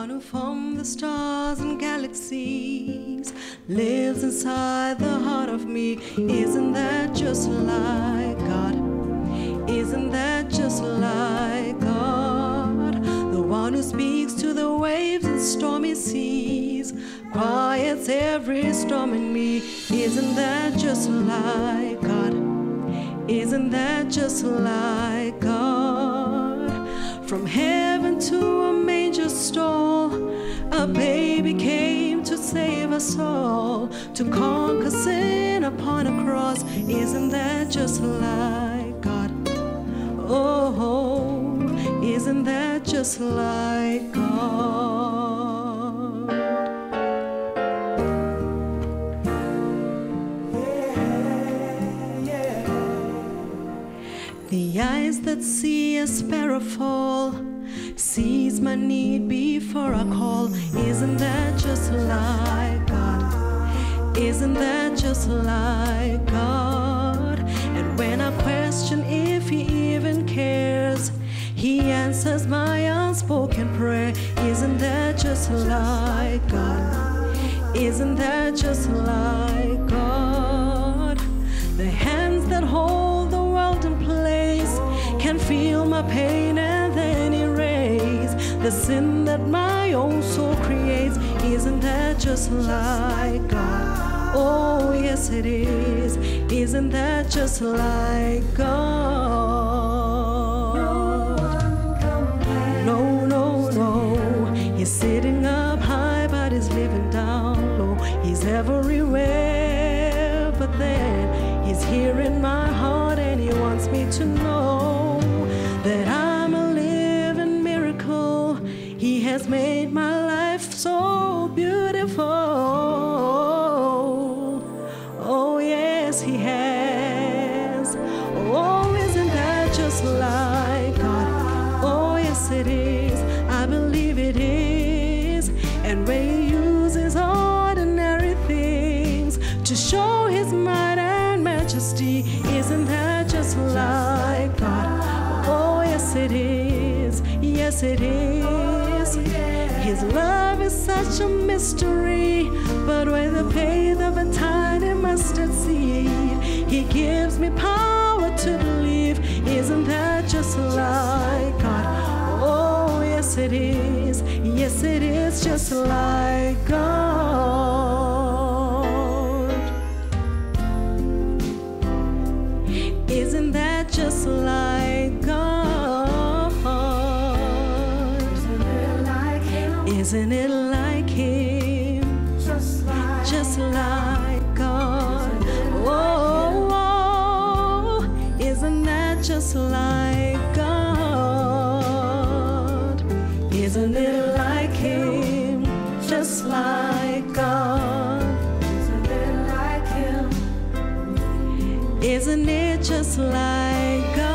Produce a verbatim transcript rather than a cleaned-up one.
one who formed the stars and galaxies lives inside the heart of me. Isn't that just like God? Isn't that just like God? The one who speaks to the waves and stormy seas, quiets every storm in me. Isn't that just like God? Isn't that just like God? From heaven to a manger stall, a baby came to save us all, to conquer sin upon a cross. Isn't that just like God? Oh, isn't that just like God? Yeah, yeah. The eyes that see a sparrow fall sees my need before I call. Isn't that just like God? Isn't that just like God? And when I question if He even cares, He answers my unspoken prayer. Isn't that just like God? Isn't that just like God? The hands that hold the world in place can feel my pain and then erase the sin that my own soul creates. Isn't that just like God? Oh, yes it is. Isn't that just like God? No, no, no. He's sitting up high, but He's living down low. He's everywhere, but then He's here in my heart, and He wants me to know that I'm a living miracle. He has made my life so beautiful. Oh, yes, He has. Oh, isn't that just like God? Oh, yes, it is. I believe it is. And when He uses ordinary things to show His might and majesty, isn't that just like God? Oh, yes, it is. Yes, it is. His love is such a mystery, but with the faith of a tiny mustard seed, He gives me power to believe. Isn't that just like God? Oh, yes, it is. Yes, it is just like God. Isn't that just like God? Isn't it like Him? Just like, just like God. Oh, oh, isn't that just like God? Isn't it like Him? Just like God. Isn't it like Him? Isn't it just like God?